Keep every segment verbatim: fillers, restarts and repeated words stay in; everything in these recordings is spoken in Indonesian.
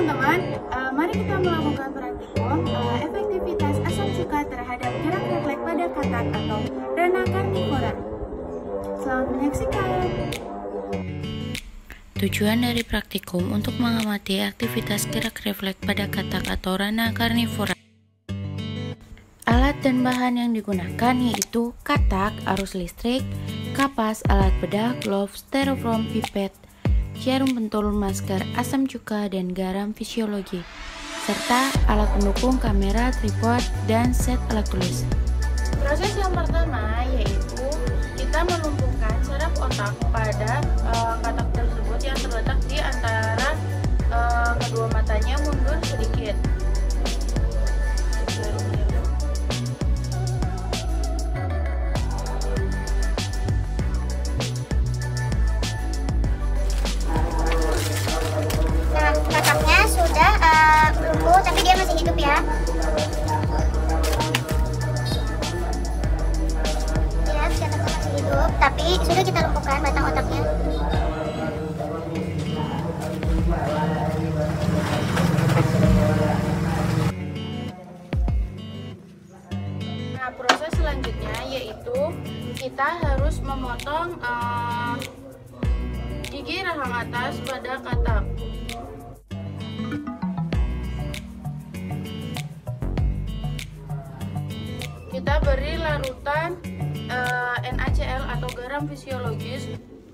teman-teman, uh, mari kita melakukan praktikum uh, efektivitas asam cuka terhadap gerak refleks pada katak atau rana karnivora. Selamat menyaksikan. Tujuan dari praktikum untuk mengamati aktivitas gerak refleks pada katak atau rana karnivora. Alat dan bahan yang digunakan yaitu katak, arus listrik, kapas, alat bedah, glove, styrofoam, pipet, jarum pentul, masker, asam cuka, dan garam fisiologi, serta alat pendukung kamera, tripod, dan set alat tulis. Proses yang pertama yaitu kita melumpuhkan saraf otak pada uh, katak tersebut yang terletak di antara uh, kedua matanya mundur sedikit. Nah, kataknya sudah uh, lumpuh, tapi dia masih hidup ya. Hidup, tapi sudah kita lumpuhkan batang otaknya. Nah, proses selanjutnya yaitu kita harus memotong uh, gigi rahang atas pada katak. Kita beri larutan Uh, N A C L atau garam fisiologis.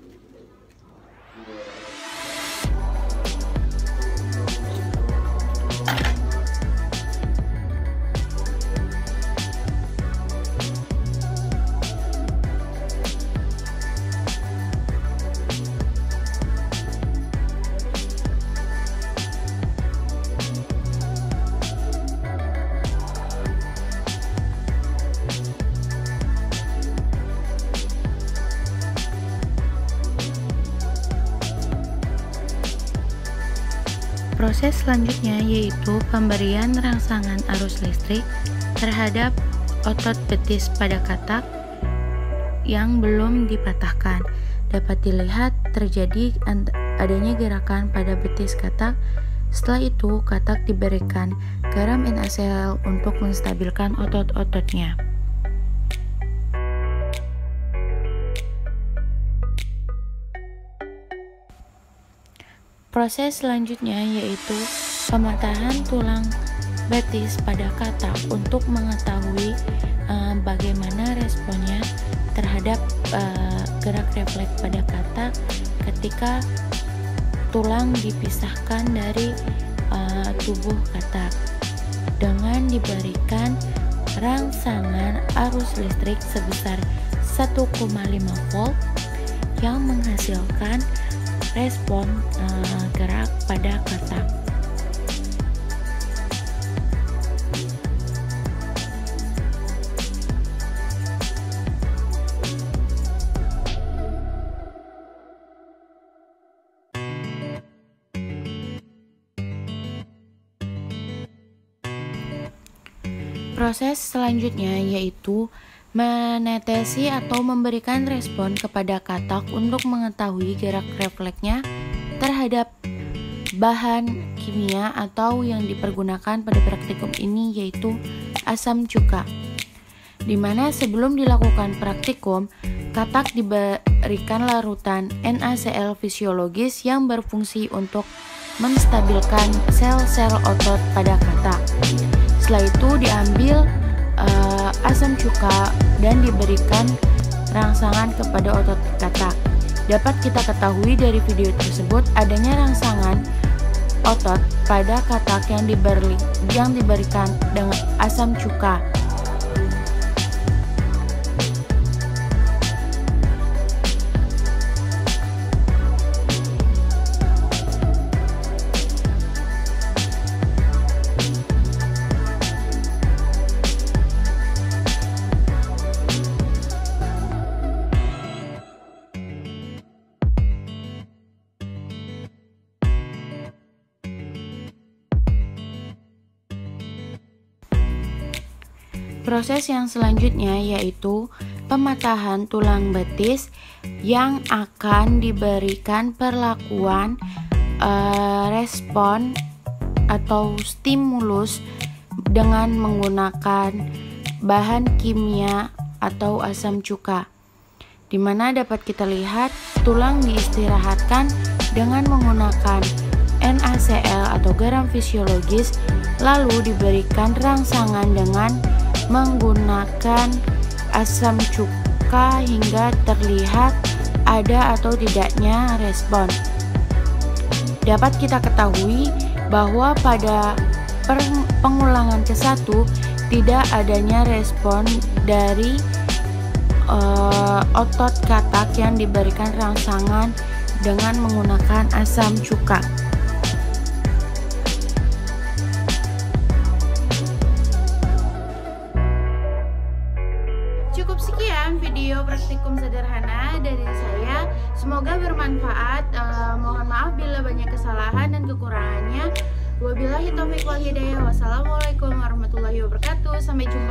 Proses selanjutnya yaitu pemberian rangsangan arus listrik terhadap otot betis pada katak yang belum dipatahkan. Dapat dilihat terjadi adanya gerakan pada betis katak. Setelah itu, katak diberikan garam N A C L untuk menstabilkan otot-ototnya. Proses selanjutnya yaitu pematahan tulang betis pada katak untuk mengetahui uh, bagaimana responnya terhadap uh, gerak refleks pada katak ketika tulang dipisahkan dari uh, tubuh katak dengan diberikan rangsangan arus listrik sebesar satu koma lima volt yang menghasilkan respon uh, gerak pada katak. Proses selanjutnya yaitu menetesi atau memberikan respon kepada katak untuk mengetahui gerak refleksnya terhadap bahan kimia atau yang dipergunakan pada praktikum ini yaitu asam cuka. Dimana sebelum dilakukan praktikum, katak diberikan larutan N A C L fisiologis yang berfungsi untuk menstabilkan sel-sel otot pada katak. Setelah itu diambil Uh, asam cuka dan diberikan rangsangan kepada otot katak. Dapat kita ketahui dari video tersebut adanya rangsangan otot pada katak yang diberi yang diberikan dengan asam cuka. Proses yang selanjutnya yaitu pematahan tulang betis yang akan diberikan perlakuan uh, respon atau stimulus dengan menggunakan bahan kimia atau asam cuka, di mana dapat kita lihat tulang diistirahatkan dengan menggunakan N A C L atau garam fisiologis, lalu diberikan rangsangan dengan menggunakan asam cuka hingga terlihat ada atau tidaknya respon. Dapat kita ketahui bahwa pada pengulangan ke satu tidak adanya respon dari uh, otot katak yang diberikan rangsangan dengan menggunakan asam cuka. Cukup sekian video praktikum sederhana dari saya. Semoga bermanfaat. Uh, mohon maaf bila banyak kesalahan dan kekurangannya. Wabillahi taufiq wal hidayah. Wassalamualaikum warahmatullahi wabarakatuh. Sampai jumpa.